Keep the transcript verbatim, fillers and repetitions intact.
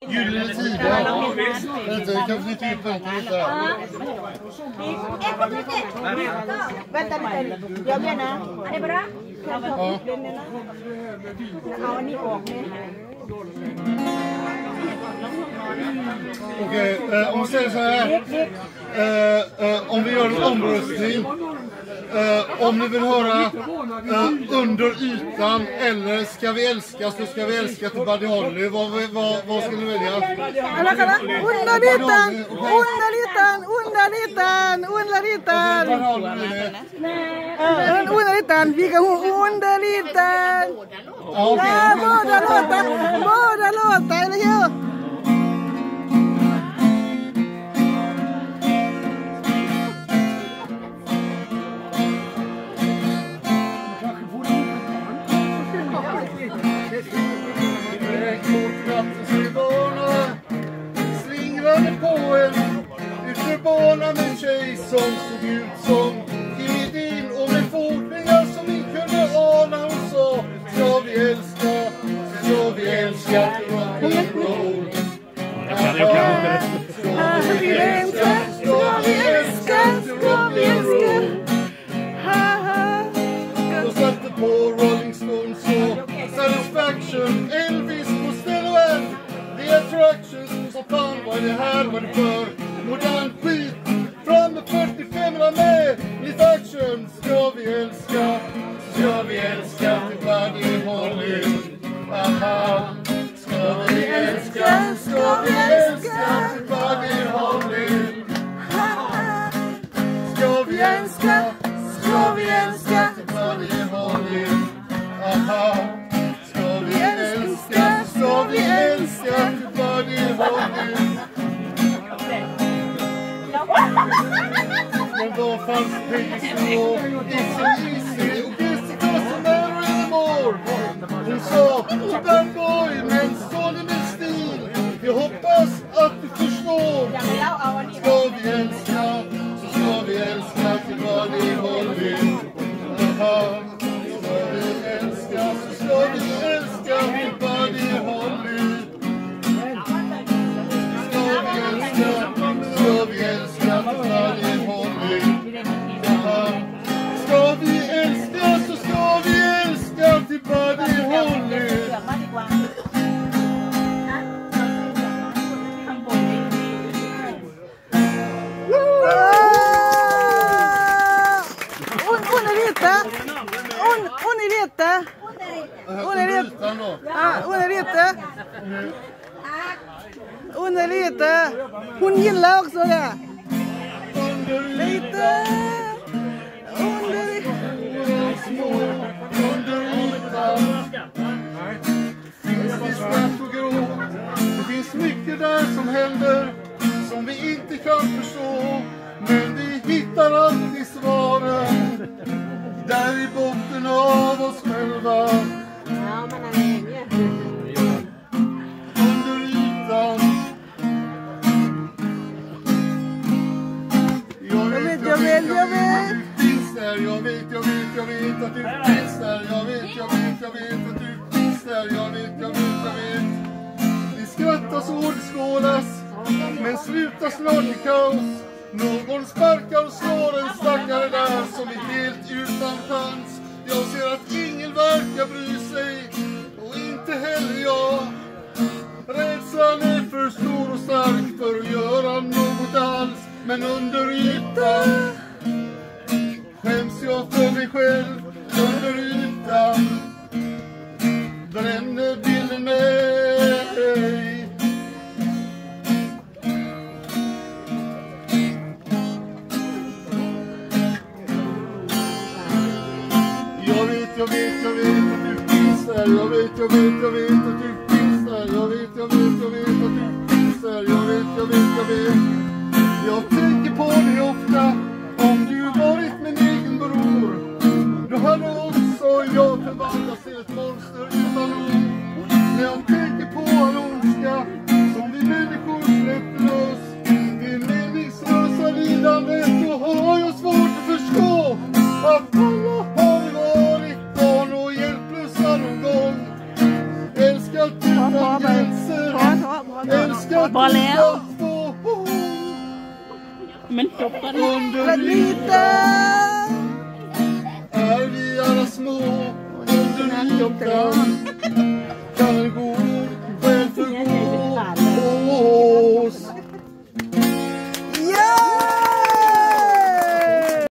Gyllene Tider. Vänta, jag kan flytta ut punkten lite här. Vänta lite, jag menar. Är det bra? Ja. Ja, ni åker. Okej, eh, om vi säger så här. Eh, eh, om vi gör en omröstning. Eh, om ni vill höra eh, under ytan eller ska vi älska så ska vi älska till Buddy Holly. Vad, vad, vad ska ni välja? Alla kalla, under ytan, under ytan, under ytan, under ytan. Under ytan, vi kan under ytan. Ja, båda låtar, båda låtar, eller hur? Slingrade på en ytterbana med en tjej som såg ut som Kimidin och med fordringar som vi kunde ana. Hon sa, ska vi älska, ska vi älska till rock'n'roll. Ska vi älska, ska vi älska, ska vi älska. Jag satte på Rolling Stones och Satisfaction, Elvis på Stellan, The Attractions, så fan vad är det här, vad är det för modern skit, fram med fyrtiofem med lite action. Ska vi älska, ska vi älska till Buddy Holly, aha. Ska vi älska, ska vi älska till Buddy Holly, ska vi älska, ska vi älska till Buddy Holly, aha. Ska vi älska, ska vi älska till Buddy Holly. Men vad fanns det och It's easy och Jessica som är anymore. Hon sa, bad boy, men så det med stil. Jag hoppas att du förstår. Ska vi älska, så ska vi älska till Buddy Holly. Aha. Ska vi älska, så ska vi älska till Buddy Holly. Ska vi älska, ska vi älska till Buddy Holly. Aha. Ska vi älska, så ska vi älska till Buddy Holly. Underrita. Underrita. Underrita. Underrita. Hon gillar också det. Underrita. Underrita. Det finns mycket där som händer som vi inte kan förstå. Men vi hittar alltid svaren där i botten av oss själva. Under ytan. Jag vet, jag vet, jag vet. Du finns där, jag vet, jag vet, jag vet att du finns där. Jag vet, jag vet, jag vet att du finns där. Jag vet, jag vet, jag vet. Det skrattas och det skålas, men slutar snart i kaos. Någon sparkar och slår en stackare där som är helt utan chans. Jag ser att ingen verkar bry sig och inte heller jag. Rädslan är för stor och stark för att göra något alls. Men under ytan skäms jag för mig själv. Under ytan bränner bilden mig. Jag vet, jag vet, jag vet att du finns där. Jag vet, jag vet, jag vet att du finns där. Jag vet, jag vet, jag vet att du finns där. Jag vet, jag vet, jag vet. Jag tänker på dig ofta. Om du varit min egen bror, då hade också jag förvandlats till ett monster utan ord. När jag tänker på all ondska som vi människor släpper oss i meningslösa lidandet, då har jag svårt att förstå att alla har varit barn och hjälplösa någon gång. Älskat utan gränser. Älskar พอแล้ว två. มันจบกัน Under Lite. är vi alla små under ytan.